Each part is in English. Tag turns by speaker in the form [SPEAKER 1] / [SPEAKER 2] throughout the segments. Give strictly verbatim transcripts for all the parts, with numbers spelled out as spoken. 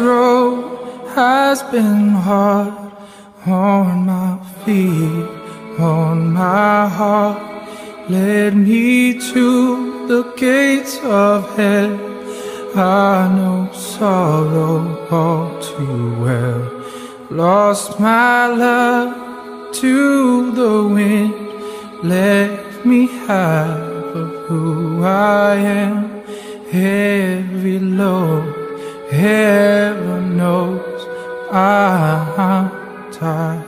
[SPEAKER 1] road has been hard on my feet, on my heart. Led me to the gates of hell. I know sorrow all too well. Lost my love to the wind, left me half of who I am. Every load, heaven knows I'm tired.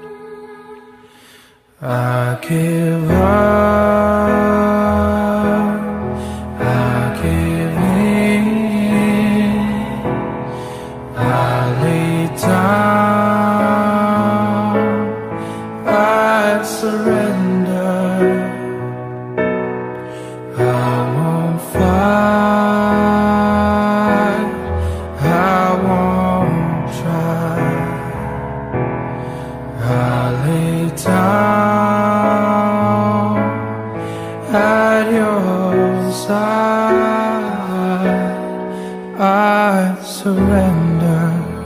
[SPEAKER 1] I give up, I give in, I lay down, I surrender. I won't fight, I won't try. I lay down at your side, I surrender.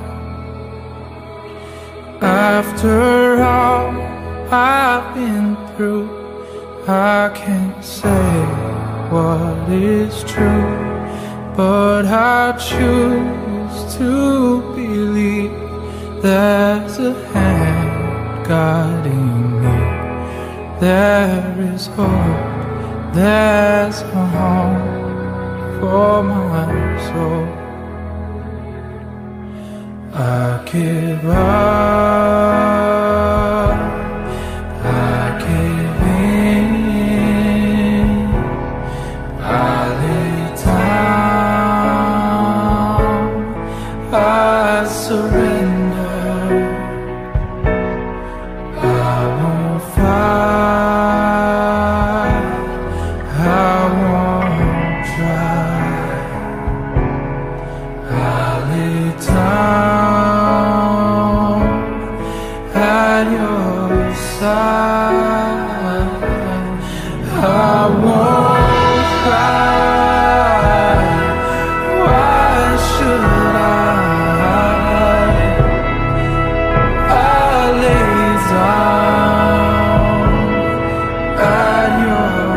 [SPEAKER 1] After all I've been through, I can't say what is true, but I choose to believe there's a hand guiding me. There is hope, there's a home for my soul. I give up, I give in, I lay down, I surrender. I won't fight, I won't try. I lay down at your side. I won't cry. Why should I? I lay down at your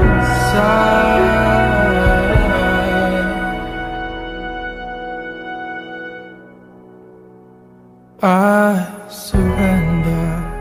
[SPEAKER 1] side. I surrender.